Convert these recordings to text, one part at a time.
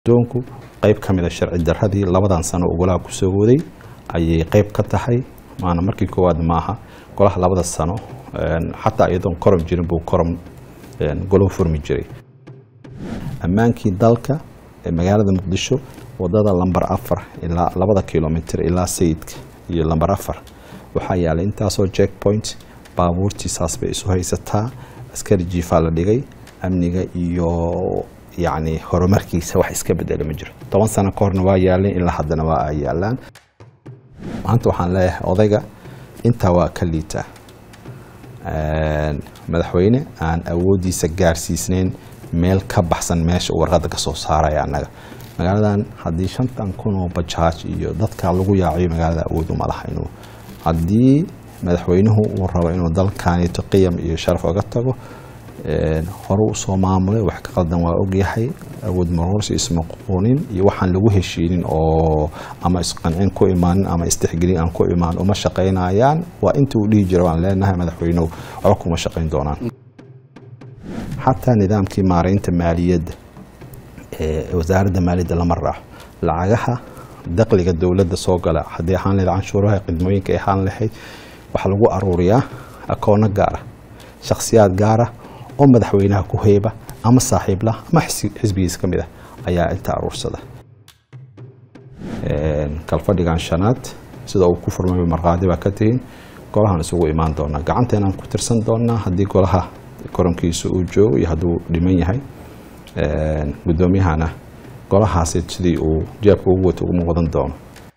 doonku qayb ka mid ah sharci darradii labadan sano ogolaha ku soo waday ayay qayb ka tahay maana markii koowaad maaha golaha labada sano xataa iyadoon korom jirin buu korom golo furmi jiray ammaankii dalka magaalada Muqdisho wadada lambar 4 ilaa 2 kilomitir ilaa sayidka iyo lambar 4 waxa yaalay intaasoo checkpoint baabuurtii saas bay isu haysataa askari jiifa la dhigay amniga iyo يعني horumarkiisa wax iska bedel ma jiro 10 sano ka horna waa yaaleen ilaa haddana waa ay yaalaan maanta waxaan leeyahay odayga inta waa ka liita madaxweyne aan awoodiisa gaarsiisnayn meel ka baxsan meesha warqada ka soo saaray anaga magaaladan hadii 5,000 oo bajaaj iyo dadka lagu yaaciyo magaalada awood uma laha inuu hadii madaxweynuhu uu rabo inuu dalkaani qiyam iyo sharaf uga tago hore soo maamulay wax ka qaldan waa og yahay awood marorsi isma qonin iyo waxaan lagu heshiinin oo ama isqancin ku imaan ama istixgelin aan ku imaan uma shaqeynayaan waa inta uu dhigi jiro aan leenahay madaxweynuhu oo kuma shaqeyn doonaan hatta nidaamkii maareynta maaliyadda wasaaradda maaliyadda la maraa lacagaha dakhliga dawladda soo gala hadii aan leeyahay canshuuraha qidmooyinka ay aan lahayd waxa lagu aruuriyaa akoon gaar ah shakhsiyaad gaar ah oo madaxweynaha ku heeba ama saaxiib la ama xisbigiisa kamid ah ayaa inta aruursada kalfadhigan shanaad sida uu ku furmay marqaadi ba ka tiin golahan isugu imaan doona gacanteena ku tirsan doona hadii golaha koronkiisu uu joogo iyo haduu dhiman yahay gudoomiyahana golahaasi sidii uu jeebka ugu wato ugu wadan doono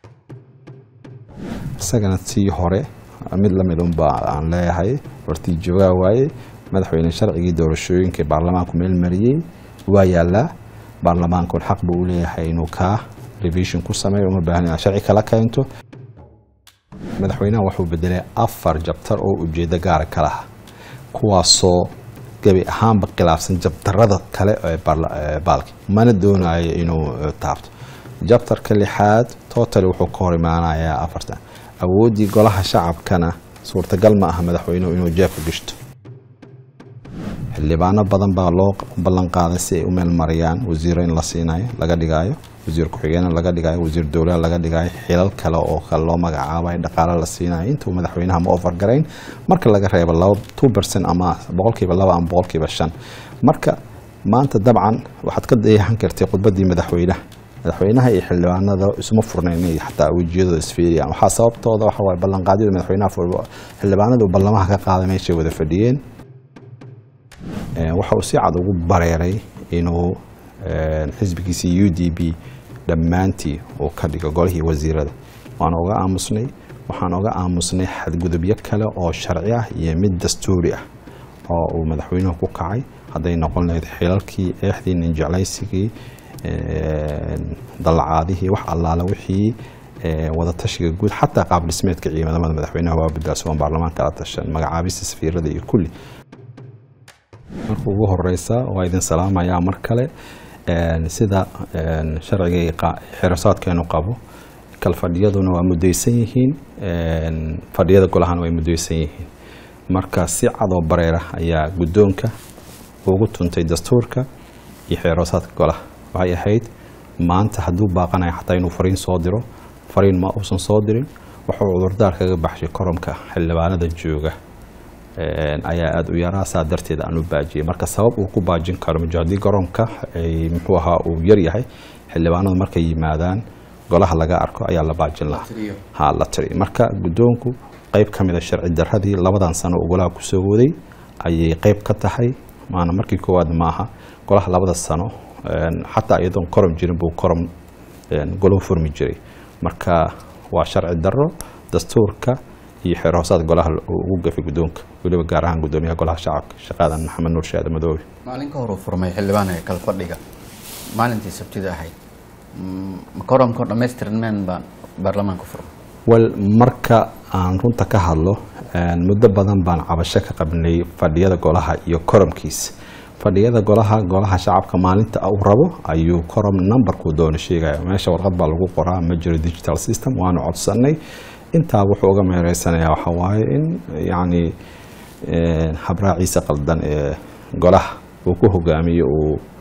isagana tii hore mid la mid aan leeyahay wartii jooga waaye madaxweyne sharcigii doorashooyinka baarlamaanku meel mariyay waa yaala baarlamaanku xaq buu leeyahay inuu ka revision ku sameeyo uma baahan sharci kala keento madaxweynaha wuxuu bedelay 4 jabtar oo ujeeda gaar kala kuwaasoo gabi ahaanba khilaafsan jabtarada kale ee baalki mana doonayo inuu taabto jabtarka 6 total wuxuu ka hor imaanayaa 4 awoodii golaha shacabkana suurtagal ma aha madaxweynuhu inuu jeebka gashto xildhibaano badan baa loo ballan qaaday si ay u meel mariyaan wasiireen la siinayo laga dhigayo wasiir ku xigeenna laga dhigayo wasiir dawladda laga dhigayo xilal kale oo kale loo magacaabay dhaqaale la siinayo intuu madaxweynaha ma offer gareyn marka laga reebo 2% ama 2% ama 5% marka maanta dabcan waxaad ka deehan kartay khudbadii madaxweynaha iyo xildhibaanada isma furnayn xataa wajiyada isfiiriyaan waxa sababtooda waxa way ballan qaadida madaxweynaha xildhibaanadu ballamaha ka qaaday meesha wada fadhiyeen waxa uu si cad ugu bareeray inuu xisbigiisa UDP dhamaantii oo ka dhigo golihii wasiirada waxaan uga aamusnay xadgudubyo kale oo sharci ah iyo mid dastuuri ah oo uu madaxweynuhu ku kacay haday noqon lahayd xilalkii eexdii ninjeclaysigii dalcaadihii wax allaala wixii wada tashiga guud xataa qaab dhismeedka ciidamada madaxweynaha waa beddelay baarlamaanka la tashan magacaabista safiirada iyo kulli markuu ugu horeysa waa idin salaamaya mar kale sida sharciga xirasaadkeenu qabo kalfadhiyaduna waa mudaysan yihiin fadhiyada golahan way mudaysan yihiin marka si cad oo bareera ayaa gudoonka ugu tuntay dastuurka iyo xirasaadka golaha waxay ahayd maanta haduu baaqanayo xataa inuu fariin soo diro fariin ma uusan soo dirin wuxuu cudurdaar kaga baxshay koromka xildhibaanada jooga ayaa aad u yaraa saa darteed aan u baajiyay marka sabab uu ku baajin karo mujahidii koromka ay muxuu ahaa uu yar yahay xildhibaanadu markay yimaadaan golaha laga arko ayaa la baajin lahaa la tiri marka gudoonku qayb ka mid ah sharci darradii labadan sano ogolaha ku soo waday ayay qayb ka tahay maana markii koowaad maaha golaha labada sano حتى أيضاً كرم جنبه كرم قلوب فرمي جري مركا وشرع الدرو دستورك يحرصات قلها وقف قدونك ولو جارهان قدوميها قلها شعب شقادا محمد نور شهادة مدوي مالين كهرو فرمي حلوانة كالفرقة مالين تسبتي ذا هاي كرم كرم مسترن من برلمان كفر والمركا عن رنتا كهالو مدة بدن بان عبشك قبل فدية قلها يكرم كيس fadhiyada golaha shacabka maalinta uu rabo ayuu korom number ku doon sheegay meesha warqad baa lagu qoraa ma jiro digital system waana codsanay inta wuxuu uga meereysanayaa waxa waaye in yaani habraaciisa qaldan ee golaha uu ku hogaamiyo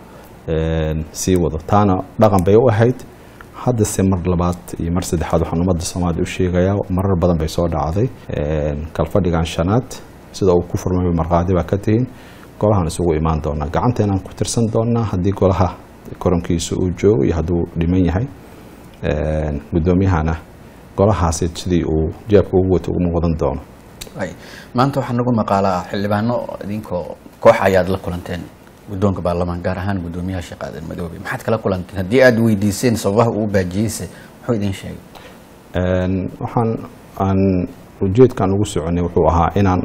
sii wado taana dhaqan bay u ahayd hadda se mar labaad iyo mar saddexaad waxaan ummadda Soomaaliya u sheegayaa marar badan bay soo dhacday kalfadhigan shanaad sida uu ku furmay marqaadi baa ka tihiin golahan isugu imaan doona gacanteena ku tirsan doona haddii golaha korankiisu uu joogo iyo hadduu dhiman yahay gudoomiyahana golahaasi sidii uu jeebka ugu wato ugu wadan doono maanta waxaan nagu maqaalaa xildhibaano idinkoo koox ayaad la kulanteen guddoonka baarlamaanka gaar ahaan gudoomiyaha Sheekh Aadan Madoobe maxaad kala kulanteen haddii aad weydiiseen sababaha uu baajiyay wuxuu idin sheegay waxaan ujeedkan ugu soconay wuxuu ahaa inaan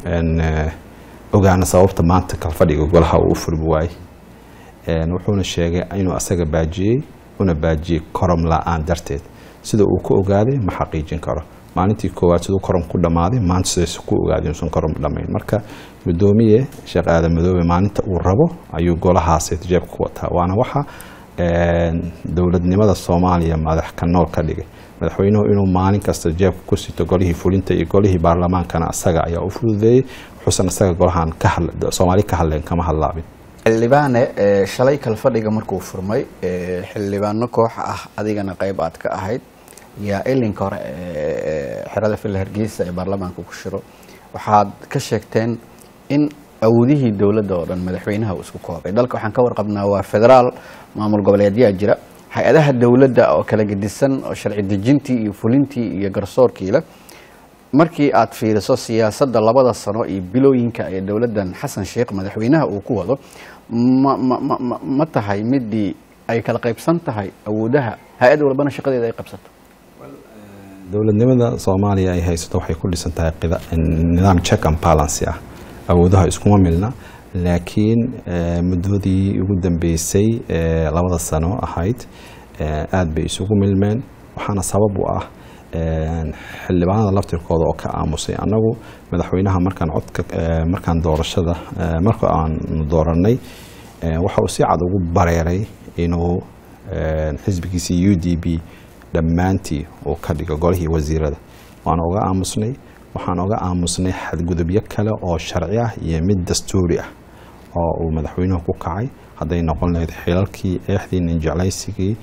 ogaana sababta maanta kalfadhiga golaha uu furmi waayay wuxuuna sheegay inuu asaga baajiyay una baajiyay korom la'aan darteed sida uu ku ogaaday ma xaqiijin karo maalintii koowaad sidoo korom ku dhamaaday maanta sidoo ku ogaaday inuu korom dhamayn marka gudoomiye Sheekh Aadan Madoobe maalinta uu rabo ayuu golahaas jeebka ku wataa waana waxa dawladnimada Soomaaliya madax ka nool ka dhigay madaxweynuhu inuu maalin kasta jeebka ku sito golihii fulinta iyo golihii baarlamaankana asaga ayaa u fududeeyay xusan asaga golahan ka Soomaali ka hadleen kama hadlaabin xildhibaane shalay kalfadhiga markuu furmay xildhibaano koox ah adigana qayb aad ka ahayd yaa ilinka hore xirada fil Hargeysa ee baarlamaanka ku shiro waxaad ka sheegteen in awoodihii dawladda oo dhan madaxweynaha uu isku koobay dalka waxaan ka warqabnaa waa federaal maamul goboleedyo jira hay'adaha dawladda oo kala gedisan oo sharci dejintii iyo fulintii iyo garsoorkii la markii aad fiiriso siyaasadda labada sano iyo bilooyinka ee dawladdan Xasan Sheekh madaxweynaha uu ku wado ma tahay midii ay kala qaybsan tahay awoodaha hay'ad walbana shaqadeeda ay qabsato dawladnimada Soomaaliya ay haysato waxay ku dhisan tahay nidaam check and balance ah awoodaha iskuma milna laakiin muddadii ugu dambeysay labada sano ahayd aad bay isugu milmeen waxaana sabab u ah xildhibaanada laftirkooda oo ka aamusay anagu madaxweynaha markaan doorashada marka aan dooranay waxa uu si cad ugu bareeray inuu xisbigiisa UDP dhammaantii oo ka dhigo golihii wasiirada waana uga aamusnay waxaan uga aamusnay xadgudubyo kale oo sharci ah iyo mid dastuuri ah oo uu madaxweynuhu ku kacay haday noqon lahayd xilalkii eexdii ninjeclaysigii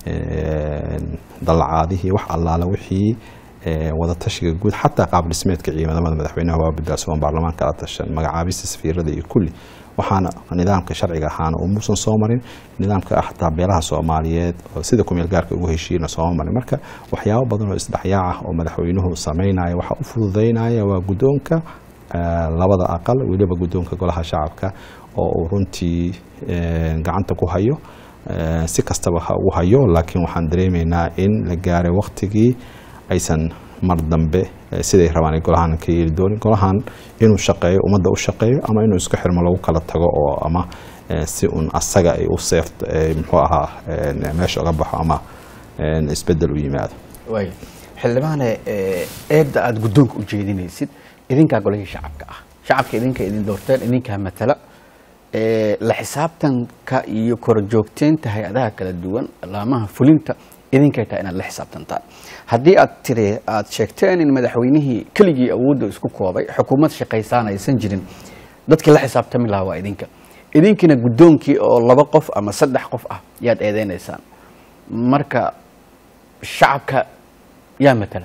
dalacaadihii wax allaala wixii wada tashiga guud xataa qaab dhismeedka ciidamada madaxweynaha waa bidaasoo baarlamaanka la tashan magacaabista safiirada iyo kulli waxaana nidaamka sharciga ahaana uu muusan soo marin nidaamka xataa beelaha Soomaaliyeed oo sida ku meel gaarka ugu heshiina soo marin marka waxyaabo badan oo isdhaxyaac ah oo madaxweynuhu sameeyay waxa u fududeynaya waa gudoonka labada aqal waliba gudoonka golaha shacabka oo runtii gacanta ku hayo si kastaba ha ugu hayo laakiin waxaan dareemaynaa in la gaaray waqtigii aysan mar dambe siday rabaan golahan ka yeeli doonin golahan inuu shaqeeyo umada u shaqeeyo ama inuu isku xirmo lagu kala tago oo ama si un asaga ay u seeft muxuu ahaa meesha uga baxo ama isbedel u yimaado way xildhibaane eedda aad gudoonka u jeedinaysid idinka golaha shacabka ah shacabka idinka idin doorteen idinka matala la xisaabtanka iyo korjoogteynta hay'adaha kala duwan laamaha fulinta idinka tahay inaad la xisaabtantaan haddii aad sheegteen in madaxweynihii keligii awoodda isku koobay xukuumad shaqaysan aysan jirin dadkii la xisaabtami lahaa waa idinkina gudoonkii oo 2 qof ama 3 qof ah yaad eedeynaysan marka shacabka yaa matala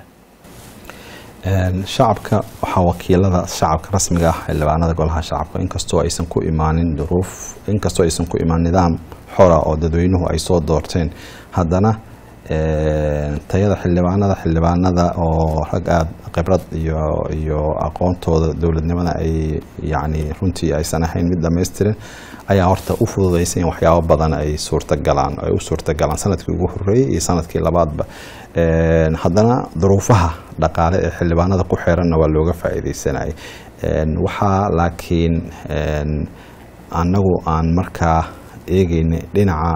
shacabka waxa wakiilada shacabka rasmiga ah xildhibaanada golaha shacabka inkastoo aysan ku imaanin duruuf inkastoo aysan ku imaan nidaam xora oo dadweynuhu ay soo doorteen haddana tayada xildhibaanada oo rag aad khibrad iyo aqoontooda dawladnimada ay yaani runtii aysan ahayn mid dhameystiran ayaa horta u fududeysay in waxyaabo badan ay suurtagalaan sanadkii ugu horeeyay iyo sanadkii labaadba haddana duruufaha dhaqaale ee xildhibaanada ku xeeranna waa looga faa'iideysanay waxa laakiin anagu aan markaa eegaynay dhinaca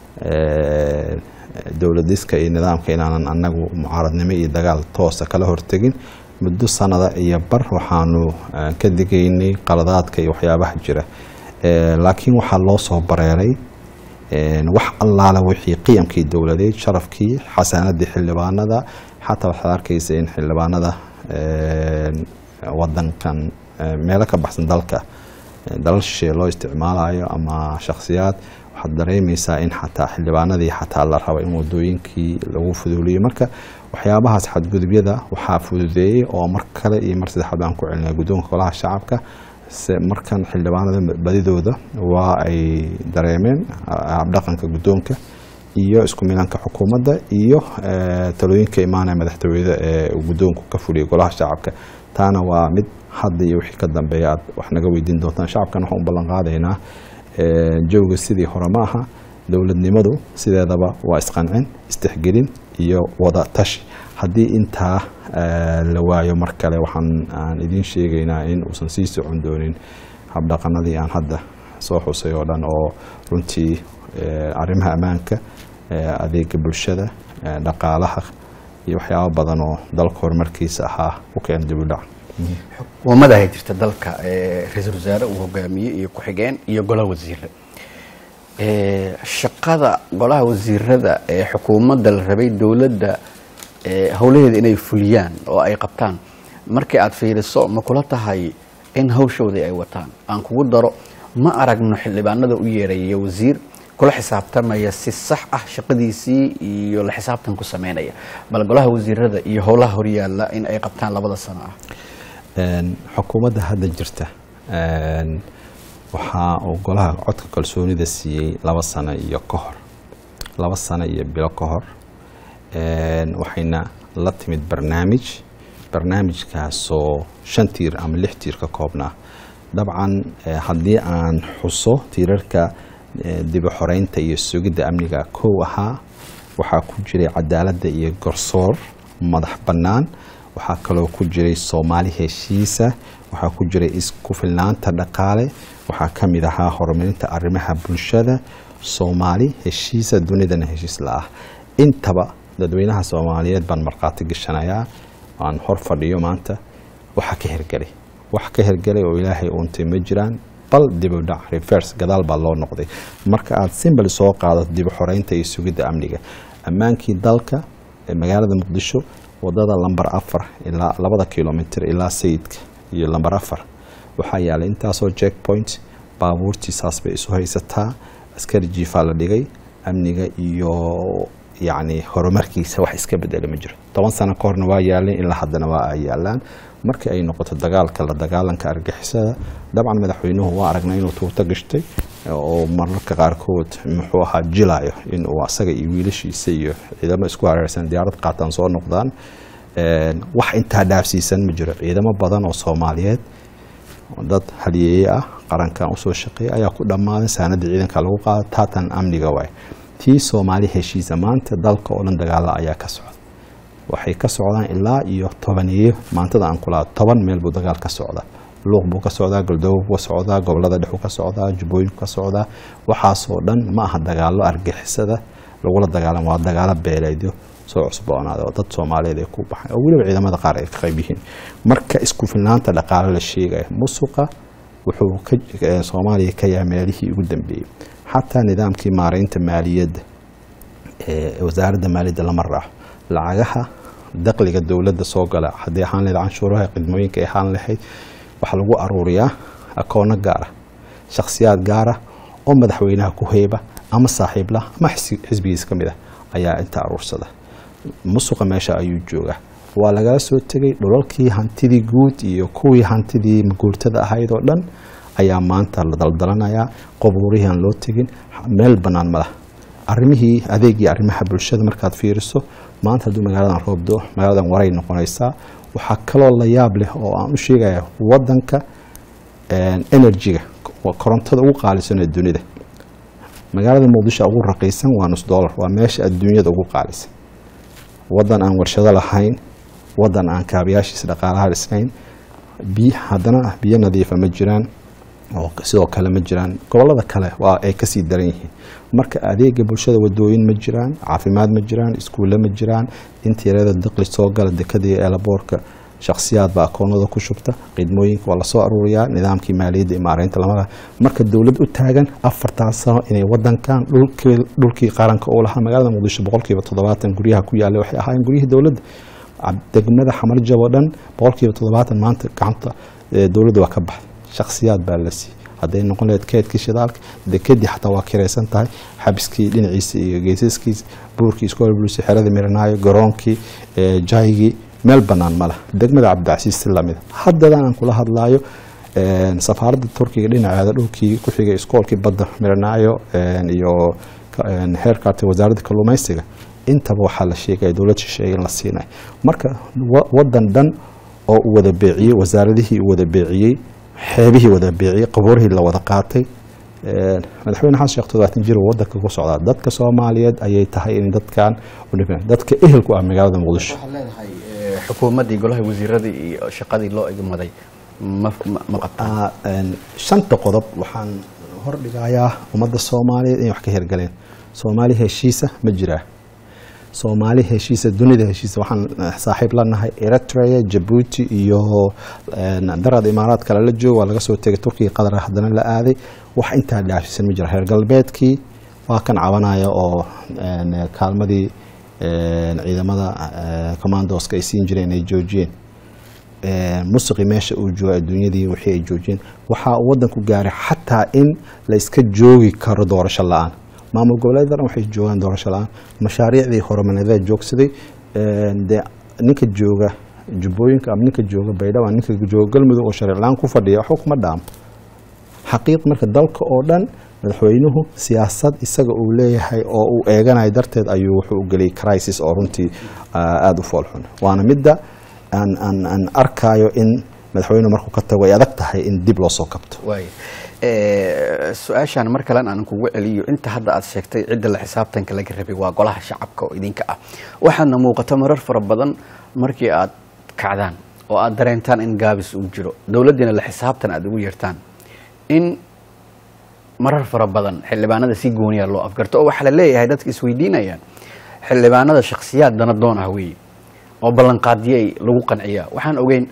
dawladiska iyo nidaamka inaanan anagu mucaaradnimo iyo dagaal toos kala hortagin muddo sanada iyo bar waxaanu ka digaynay qaladaadka iyo waxyaabaha jira laakiin waxa loo soo bareeray wax allaala wixii qiyamkii dawladeed sharafkii xasaanadii xildhibaanada xataa waxa arkaysa in xildhibaanada wadankan meelo ka baxsan dalka dalal shisheeye loo isticmaalayo ama shakhsiyaad waxaad dareemaysaa in xataa xildhibaanadii xataa la rabo in wadooyinkii lagu fuduuliyo marka waxyaabahaas xadgudubyada waxaa fududeeyey oo mar kale iyo mar saddexaad baan ku celinaya guddoonka golaha shacabka markan xildhibaanada badidooda waa ay dareemeen habdhaqanka guddoonka iyo isku milanka xukuumadda iyo talooyinka imaanaya madaxtooyada ee guddoonku ka fuliyay golaha shacabka taana waa mid hadda iyo wixii ka dambeeya aad wax naga weydiin doontaan shacabkan waxaan u ballan qaadaynaa jawga sidii hore ma aha dowladnimadu sideedaba waa isqancin istixgelin iyo wada tashi haddii intaa la waayo mar kale waxaan idiin sheegaynaa in uusan sii socon doonin habdhaqanadii aan hadda soo xusay oo dhan oo runtii arrimaha ammaanka adeega bulshada dhaqaalaha iyo waxyaabo badan oo dalka horumarkiisa ahaa u keen dib u dhac xukuumadda ay jirta dalka ra'iisul wasaare uu hogaamiyey iyo ku-xigeen iyo golaha wasiirada shaqada golaha wasiirada ee xukuumadda la rabay dowladda howlaheeda inay fuliyaan oo ay qabtaan markii aad fiiriso ma kula tahay in hawshoodii ay wataan aan kugu daro ma aragno xildhibaanada u yeeraya wasiir kula xisaabtamaya si sax ah shaqadiisii iyo la xisaabtan ku sameynaya bal golaha wasiirada iyo howlaha horyaala in ay qabtaan 2 sano ah xukuumadda hadda jirta waxaa uu golaha codka kalsoonida siiyey 2 sano iyo ka hor 2 sano iyo bilo ka hor waxayna la timid barnaamijkaasoo 5 tiir ama 6 tiir ka koobnaa dabcan haddii aan xuso tiirarka dib u xoreynta iyo sugidda amniga koow ahaa waxaa ku jiray cadaaladda iyo garsoor madax bannaan waxaa kaloo ku jiray Soomaali heshiisa waxaa ku jiray isku filnaanta dhaqaale waxaa ka mid ahaa horumarinta arrimaha bulshada Soomaali heshiisa dunidana heshiis la ah intaba dadweynaha Soomaaliyeed baan marqaati gashanayaa aan hor fadhiyo maanta waxa ka hirgalay oo Ilaahay untay ma jiraan bal dib u dhac reverse gadaal baa loo noqday marka aad symbol soo qaado dib u xoreynta iyo sugidda amniga ammaankii dalka magaalada Muqdisho wadada lambar 4 ilaa 2 kilomitir ilaa sayidka iyo lambar 4 waxaa yaala intaasoo checkpoint baabuurtii saas bay isu haysataa askari jiifaa la dhigay amniga iyo يعني horumarkiisa wax iska bedel ma jiro 10 sano ka horna waa yaaleen ilaa haddana waa ay yaalaan markii ay noqoto dagaalanka argixisada dabcan madaxweynuhu waa aragnay inuu tuurta gashtay oo mararka qaarkood muxuu ahaa jilaayo in uu asaga iyo wiilashiisa iyo ciidamo isku hareersan diyaarad qaataan soo noqdaan wax intaa dhaafsiisan ma jiro ciidamo badan oo Soomaaliyeed dad halyeey ah qarankan u soo shaqeeyay ayaa ku dhamaaday sanad ciidanka lagu qaaday taatan amniga way tii Soomaali heshiisa maanta dalka oo dhan dagaal ayaa ka socda waxay ka socdaan ilaa iyo 10 maantada aan kula 10 meel buu dagaal ka socda luuq buu ka socdaa Galdow buu socdaa gobolada dhexe ka socdaa Jubbooyin ka socdaa waxa soo dhan ma aha dagaalo argixisada lagu la dagaalamo waa dagaalo beeleedyo soo cusboonaada dad Soomaaliyeed ay ku baxay oo waliba ciidamada qaar ay ka qayb yihiin marka isku filnaanta dhaqaale la sheegay musuqa wuxuu ka Soomaaliya ka yaameelihii ugu dambeeyay حتى نظام كي مارينت مالية وزارة المالية لما راح لعجها دقلق الدولة السوق لا حد يحان لعن شورها قدمين كيحان لحي وحلقوا أروريا أكون جارة شخصيات جارة أم مدحوينها كهيبة أما صاحب له ما حزبيس كمده أيا أنت أرور صده مسوق ماشى أيوجوجه ولا جالس وتجي لولكي هنتدي جود يكوي هنتدي مقولتها هاي دولن ayaa maanta la daldalanaya qabuurihan loo tagin meel banaan ma laha arrimihii adeegii arrimaha bulshada markaad fiiriso maanta haduu magaaladan roobdo magaaladan waray noqonaysa waxa kale oo la yaab leh oo aan u sheegayaa wadanka energy-ga korontada ugu qaalisan ee dunida magaalada Muqdisho ugu raqiisan waa $1 waa meesha adduunyada ugu qaalisan wadan aan warshado lahayn wadan aan kaabiyaashiisa dhaqaalaha dhisnayn haddana biyo nadiif ah ma jiraan oo sidoo kale ma jiraan gobolada kale waa ay ka sii daran yihiin marka adeega bulshada wadooyin ma jiraan caafimaad ma jiraan iskuulo ma jiraan intiirada dakhli soo gala dekadii eelaboorka shakhsiyaad baa akoonada ku shubta qidmooyinka waa la soo aruuriyaa nidaamkii maaliyadda imaareynta lamada marka dawlad u taagan 4 sano inay wadankan dhulkii qaranka oo lahaa magaalada Muqdisho 70% guryaha ku yaala waxay ahaayeen guryaha dawladda degmada xamar jabo dhan 70% maanta gacanta dawladda waa ka baxday shakhsiyaad baa la siiyay hadday noqon lahayd keedkii shidaalka dekedii xataa waa kiraysan tahay xabiskii dhinaciisa iyo geesaskiisa buurkii iskool bulsi xerada miranaayo garoonkii jaygii meel bannaan ma leh degmada cabdicasiis si lamida haddadaan aan kula hadlaayo safaaradda turkiga dhinaceeda dhulkii ku xigay iskoolkii badda miranaayo iyo heerkaarta wasaaradda kalluumaysiga intaba waxaa la sheegaya dowlad shisheeye in la siinayo marka wadan dhan oo u wada beeciyey wasaaradihii u wada beeciyey xeebihii wada beeciyey qaboorihii la wada qaatay madaxweyne xasan sheekh 70 jir wadanka ku socda dadka Soomaaliyeed ayay tahay in dadkan dadka ehelku ah magaalada Muqdisho waxa leedahay xukuumadii golaha wasiiradii iyo shaqadii loo igmaday ma qabtaan shanta qodob waxaan hor dhigayaa ummadda Soomaaliyeed in wax ka hirgaleen Soomaali heshiisa ma jira Soomaali heshiisa dunida heshiisa waxaan saaxiib la nahay Eritrea Djibouti iyo darada Imaaraad kale la joogo laga soo tagay Turkiga qadar hadana la aaday wax inta dhaafsan ma jira heer galbeedkii waa kan cabanaya oo kaalmadii ciidamada commandoska ay siin jireen ay joojiyeen musuqi meesha uu joogo adduunyadii wixii ay joojiyeen waxa wadanku gaaray xataa in la iska joogi karo doorasho la'aan maamul goboleedyada waxay joogaan doorasho la'aan mashaariicdii horumarineed joogsaday ninka jooga jubbooyinka ama ninka jooga baydhabo ninka jooga galmudug oo sharci la'aan ku fadhiya waxa kuma dhaam xaqiiq marka dalka oo dhan madaxweynuhu siyaasad isaga uu leeyahay oo uu eeganayo darteed ayuu wuxuu u galay crisis oo runtii aad u foolxun waana midda aan arkayo in madaxweynuhu markuu ka tago ay adag tahay in dib loo soo kabto su-aashaan mar kale aan kugu celiyo inta hadda aad sheegtay cidda la xisaabtanka laga rabay waa golaha shacabka oo idinka ah waxaana muuqata marar fara badan markii aad kacdaan oo aad dareentaan in gaabis uu jiro dowladdiina la xisaabtan aad ugu yeertaan in marar fara badan xildhibaanada si gooniya loo afgarto oo waxa la leeyahay dadka isweydiinayaan xildhibaanada shakhsiyaad dana doon ah weeye oo ballanqaadiyay lagu qanciyaa waxaan ogeyn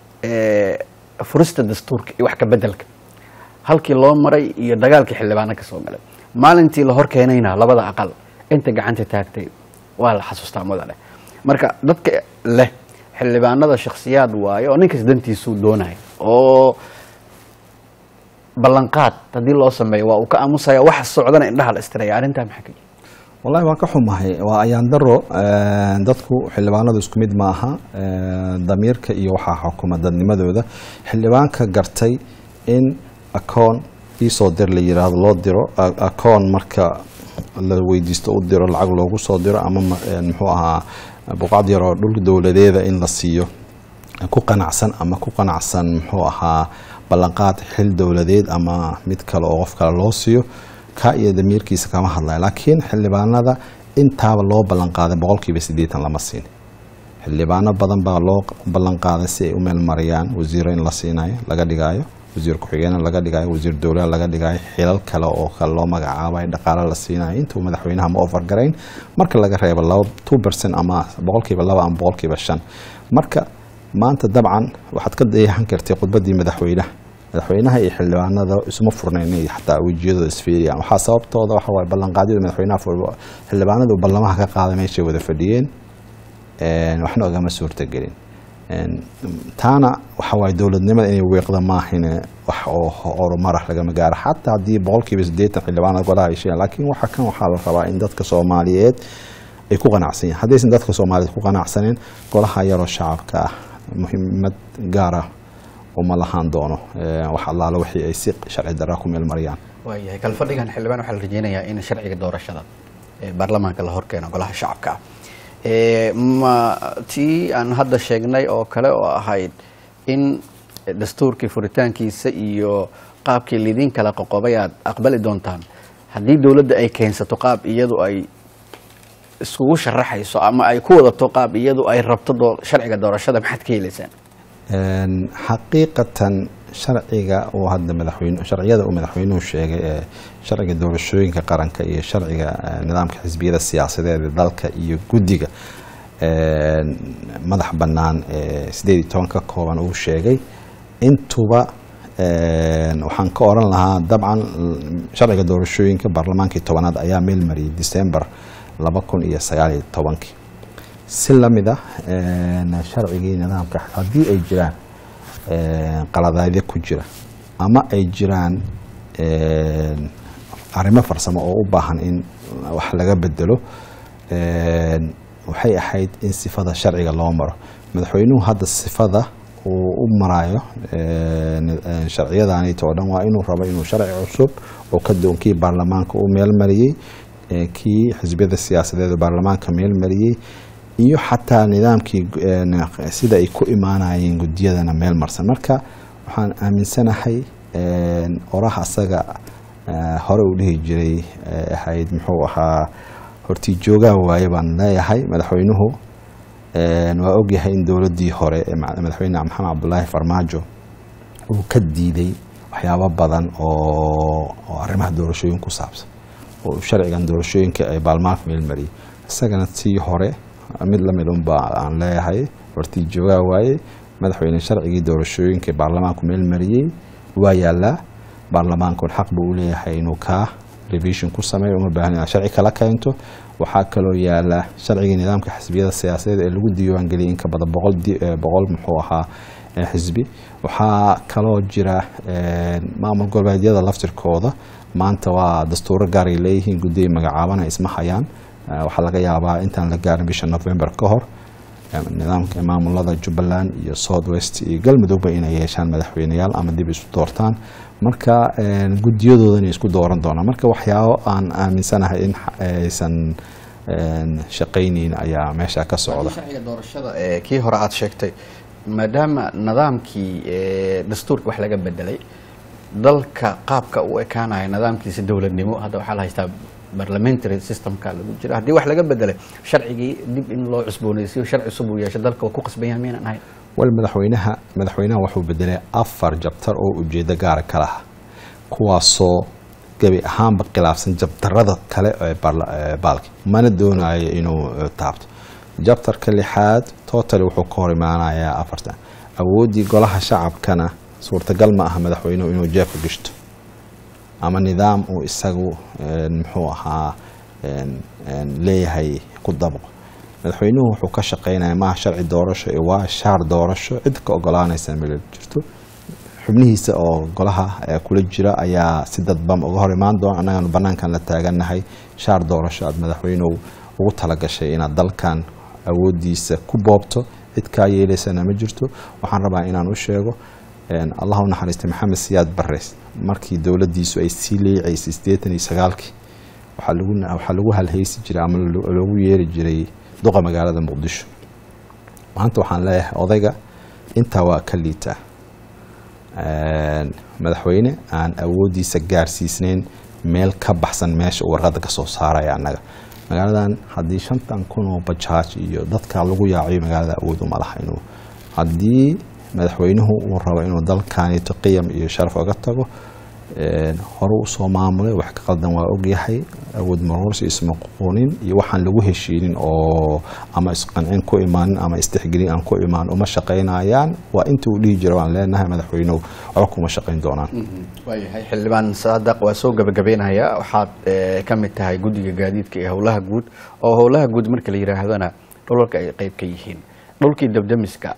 furista dastuurka iyo wax ka bedelka halkii loo maray iyo dagaalkii xildhibaano ka soo galay maalintii la hor keenayna labada aqal inta gacanta taagtay waa la xasuustaa mudane marka dadka leh xildhibaanada shakhsiyaad waayo oo ninkaas dantiisu doonayo oo ballanqaad hadii loo sameeyo waa uu ka aamusaya waxa socdana indhaha la istiraya arrinta maxaa ka jira wallahi waan ka xumahay waa ayaan daro dadku xildhibaanadu isku mid ma aha damiirka iyo waxa xukuumad dadnimadooda xildhibaanka gartay in akoon isoo dir la yiraahdo loo diro akoon marka la weydiisto u diro lacag loogu soo diro ama muxuu ahaa buqaad yar oo dhulka dawladeeda in la siiyo ku qanacsan ama ku qanacsan muxuu ahaa ballanqaad xil dawladeed ama mid kale oo qof kale loo siiyo ka iyo damiirkiisa kama hadlayo laakiin xildhibaanada intaaba loo ballanqaaday 80% lama siin xildhibaano badan baa loo ballanqaaday si ay u meel mariyaan wasiir in la siinayo laga dhigayo wasiir ku xigeenna laga dhigayo wasiir dawladda laga dhigayo xilal kale oo kale loo magacaabay dhaqaale la siinayo intuu madaxweynaha ma offer gareyn marka laga reebo 2% ama 2% ama 5% marka maanta dabcan waxaad ka dayahan kartay khudbadii madaxweynaha iyo xildhibaanada isma furnaynay xataa wajiyada isfiiriyaan waxa sababtooda waxa way ballanqaadyada madaxweynaha xildhibaanadu ballamaha ka qaaday meesha wada fadhiyeen waxna ogama suurtagelin taana waxa way dawladnimada inay weeqda maahine wax oo horumar laga gaaro xataa hadii 80% xildhibaanada golaha ay sheegaan laakiin waxa kan waxa la rabaa in dadka Soomaaliyeed ay ku qanacsan yihiin haddii dadka Soomaaliyeed ku qanacsaneen golaha yaroo shacabka ah muhiimad gaar ah وما لهان دونه وحلا لو وحي يسيق شرع دراكم المريان. وياه كل فرق عن حلبان وحل رجينا إن شرع الدورة الشداد برلمان كله هركنا قالها الشعب كا ما تي عن هذا الشيء ناي أو كلا أو هايد إن دستور كفرتان كي سيو قاب كي الذين كلا قبايات أقبل دونتان هذه الدولة أي كين ستقاب يدو أي سووش الرحي سو أما أي كود التقاب يدو أي ربط شرع الدورة الشداد محد كي لسان. حقيقة شرعية وهذا مدحوين شرعية ومدحوين وشيء شرعية دور الشوين كقرن كي شرعية نظام كحزبية السياسة ذلك يجودية مدح بنان سديد تونك كوان وشيء انتوا وحنكورن لها طبعا شرعية دور الشوين كبرلمان كي تواناد أيام المري ديسمبر لبكون إيا سيالي توانكي سلمده شرعي نظامka hadii ay jiraan qaladaadyo ku jira ama ay jiraan arrimo farsamo oo u baahan in wax laga bedelo waxay ahayd in sifada sharciga loo maro madaxweynuhu hadda sifada uu u marayo sharciyadaani oo dhan waa inuu rabo inuu sharci cusub oo ka doonkii baarlamaanka uu meel mariyay kii xisbiyada siyaasadeed baarlamaanka meel mariyay iyo xataa nidaamkii sida ay ku imaanayeen gudiyadana meel marsan marka waxaan aaminsanahay oraha asaga hore u dhihi jiray ahayd muxuu ahaa hortii joogaa waaye baan leeyahay madaxweynuhu waa ogyahay in dowladii hore madaxweyne maxamed cabdullaahi farmaajo uu ka diiday waxyaabo badan oo arrimaha doorashooyin ku saabsan oo sharcigan doorashooyinka ay baarlamaanka meel mariyay isagana tii hore mid la mid unbaa aan leeyahay hortii joogaa waaye madaxweyne sharcigii doorashooyinka baarlamaanku meel mariyay waa yaalaa baarlamaanku xaq buu u leeyahay inuu ka revision ku sameeyo uma baahan in sharci kala keento waxaa kaloo yaala sharciga nidaamka xisbiyada siyaasadeed ee lagu diiwaan geliyay in ka badan 100 muxuu ahaa xisbi waxaa kaloo jira maamul goboleedyada laftirkooda maanta waa dastuuro gaar ay leeyihiin guddiga magacaabana isma hayaan waxaa laga yaabaa intaan la gaarin bisha November ka hor nidaamka maamulada Jubbaland iyo South West iyo Galmudug inay yeeshaan madaxweyneyaal ama dib isu doortaan marka gudiyadoodan isku dooran doona marka waxyaabo aan aaminsanahay in aysan shaqaynin ayaa meesha ka socda sharciga doorashada kii hore aad sheegtay maadaama nidaamkii dastuurka wax laga bedelay dalka qaabka uu ekaanayo nidaamkiisa dawladnimo hadda waxa la haystaa parliamentary systemka lagu jira hadii wax laga bedelay sharcigii dib in loo cusboonaysiyo sharci cusub uu yeesho dalka ku qasban yahay meenan ahayn wal madaxweynaha wuxuu bedelay 4 jabtar oo ujeedo gaar ah kala kuwaasoo gabi ahaanba khilaafsan jabtarada kale ee baalki mana doonayo inuu taabto jabtarka 6 total wuxuu ka hor imaanayaa 4 awoodii golaha shacabkana suurtagal ma aha madaxweynuhu inuu jeefka gashto ama nidaam uu isagu muxuu ahaa leeyahay ku dabaqo madaxweynuhu wuxuu ka shaqeynayaa ma sharci doorasho ee waa shaar doorasho cid ka ogolaanaysa meel jirto xubnihiisa oo golaha kula jira ayaa si dadban uga hor imaan doona anaga banaankan la taaganahay shaar doorasho aad madaxweynuhu ugu tala gashay inaad dalkan awoodiisa ku boobto cid ka yeelaysana ma jirto waxaan rabaa inaan u sheego Allah u naxariistay Maxamed Siyaad Barre markii dawladdiisu ay sii leeyaysay 89 waxa lagu halhaysi jiray ama lagu yeeri jiray duqa magaalada Muqdisho maanta waxaan leeyahay odayga inta waa ka liita madaxweyne aan awoodiisa gaarsiisnayn meel ka baxsan meesha warqada ka soo saaray anaga magaaladan hadii 5,000 oo bajaaj iyo dadka lagu yaaciyo magaalada awood uma laha inuu hadii madaxweynuhu uu rabo inuu dalkaani qiyam iyo sharaf uga tago hore u soo maamulay wax ka qaldan waa og yahay awood marorsi isma qonin iyo waxaan lagu heshiinin oo ama isqancin ku imaan ama istixgelin aan ku imaan uma shaqeynayaan waa inta uu dhigi jiray aan leenahay madaxweynuhu wax kuma shaqeyn doonaan waayahay xildhibaan Saadaq waa soo gabagabeynaya waxaad ka mid tahay guddiga gaadiidka ee howlaha guud oo howlaha guud marka la yiraahdana dhulalka ay qayb ka yihiin dhulkii dabdamiska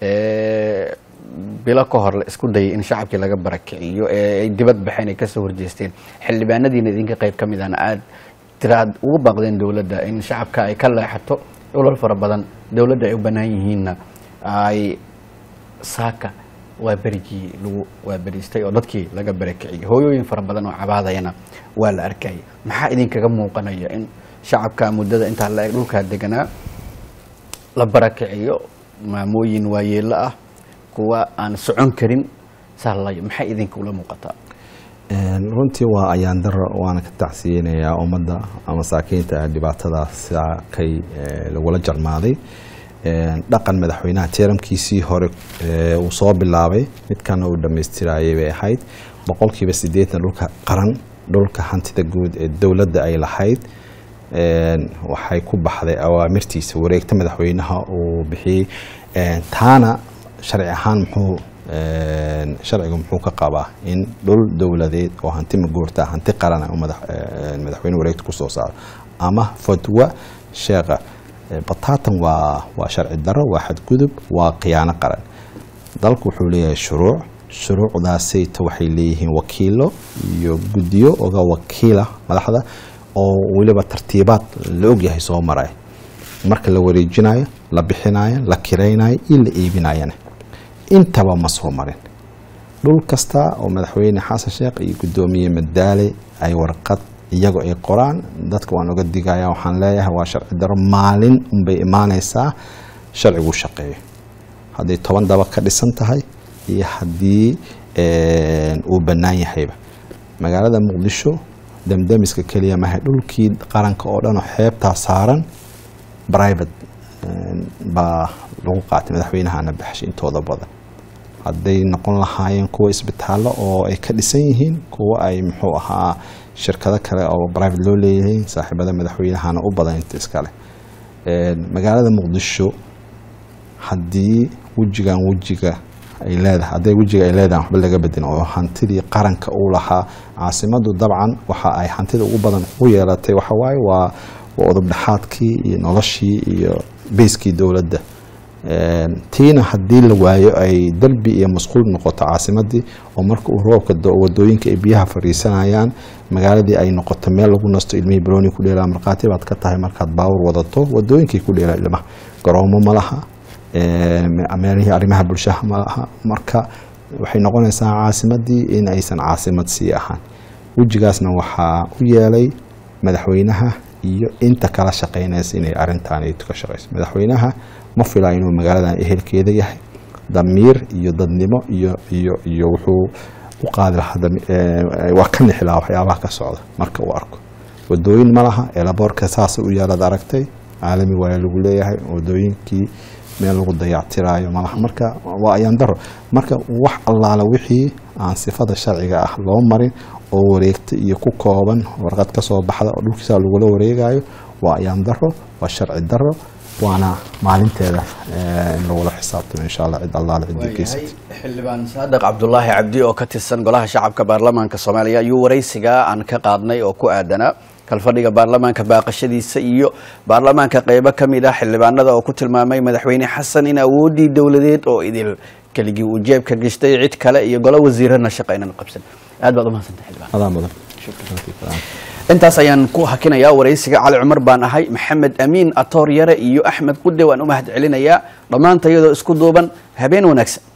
bila ka hor isku dayay in shacabkii laga barakiciyo ay dibad baxeen ay ka soo horjeesteen xildhibaanadiina idinka qayb ka mid ah aad tiraad ugu baaqdeen dawladda in shacabka ay ka leexato dhulal fara badan dawladda ay u banaan yihiinna ay saaka waa berigii lagu waa beristay oo dadkii laga barakiciyay hooyooyin fara badan oo cabaadayna waa la arkay maxaa idinkaga muuqanaya in shacabka muddada inta la ay dhulka deganaa la barakiciyo maamooyin waayeelo ah kuwa aan socon karin saalay maxay idinka ula muuqataa runtii waa ayaan daro waana ka tacsiyeynaya ummadda ama saakiinta dhibaatadaas kay lagula jarmaaday dhaqan madaxweynaha teeramkiisii hore uu soo bilaabay midkan uu dhameystirayay bay ahayd 80% dhulka qaran dhulka hantida guud ee dawladda ay lahayd waxay ku baxday awaamirtiisa wareegta madaxweynaha uu bixiyay taana sharci ahaan muxuu ka qabaa in dhul dawladeed oo hanti maguurta hanti qaran oo madaxweyne wareegta ku soo saaro ama fatwa sheekha batatan waa sharci daro waa xadgudub waa qiyaano qaran dalku wuxuu leeyahay shuruuc shuruucdaasayta waxay leeyihiin wakiilo iyo guddiyo oga wakiila madaxda oo waliba tartiibaad la ogyahay soo maray marka la wareejinayo la bixinayo la kireynayo iyo la iibinayo intaba ma soo marin dhul kasta oo madaxweyne xasan sheekh iyo gudoomiye Madaale ay warqad iyagu ay qoraan dadka waan uga digaya waxaan leeyahay waa sharci daro maalin unbay imaanaysaa sharcigu shaqeeyo haddii 10 daba ka dhisan tahay iyo haddii uu bannaan yahayba magaalada Muqdisho damdamiska kaliya ma dhulkii qaranka oo dhan oo xeebta saaran private ba lagu qaatay madaxweynaha baxshay intooda badan hadday noqon lahaayeen kuwa isbitaallo oo ay ka dhisan yihiin kuwa ay muxuu ahaa shirkado kale oo private loo leeyahay saaxiibada madaxweynahana u badan inta iska leh magaalada Muqdisho haddii wajiga ay leedahay haday wajiga ay leedahay waxba laga bedin oo hantidii qaranka uu lahaa caasimadu dabcan waxa ay hantida ugu badan u yeelatay waxa waaye waa udub dhaxaadkii iyo noloshii iyo beeskii dawladda tiina haddii la waayo ay dalbi iyo masquul noqoto caasimadii oo marka uu roobka wadooyinka ay biyaha fariisanayaan magaaladii ay noqoto meel lagu nasto ilmihii browni ku dheelaa marqaati baad ka tahay markaad baawur wadato wadooyinkii ku dheelaa ilmaha garoomo ma laha meelihii arrimaha bulshada ma laha marka waxay noqonaysaa caasimadii in aysan caasimad sii ahaan wajigaasna waxaa u yeelay madaxweynaha iyo inta kala shaqeynaysa inay arintan ay ka shaqeyso madaxweynaha ma filayo inuu magaaladan ehelkeeda yahay damiir iyo dadnimo iyo wuxuu u qaadi lahaa waa ka nixilaa waxyaabaha ka socda marka uu arko wadooyin ma laha elaboorka saas u yeelad aragtay caalami waa lagu leeyahay wadooyinkii meel lagu dayactiraayo malaha marka waa ayaan daro marka wax allaala wixii aan sifada sharciga ah loo marin oo wareegta iyo ku kooban warqad ka soo baxda oo dhulkiisa lagu wareegayo waa ayaan daro waa sharci daro وانا maalinteeda in lagu la xisaabtamo insha Allah cid Allah cidigiisa xildhibaan Saadiq Cabdullaahi Cabdi oo ka tirsan golaha shacabka baarlamaanka Soomaaliya ayuu wareysiga aan ka qaadnay oo ku aadana kalfadhiga baarlamaanka baaqashadiisa iyo baarlamaanka qaybo kamid ah xildhibaanada oo ku tilmaamay madaxweyne xasan in awoodii dawladeed oo idil kaligii uu jeebka gashtay cid kale iyo golo wasiirana shaqeynaan qabsan aad baad u mahadsantahay xildhibaan shukran intaas ayaan ku hakinayaa wareysiga Cali Cumar baan ahay Maxamed Amiin Atoor Yare iyo Axmed Qude waan u mahad celinayaa dhamaantayada isku duuban habeen wanaagsan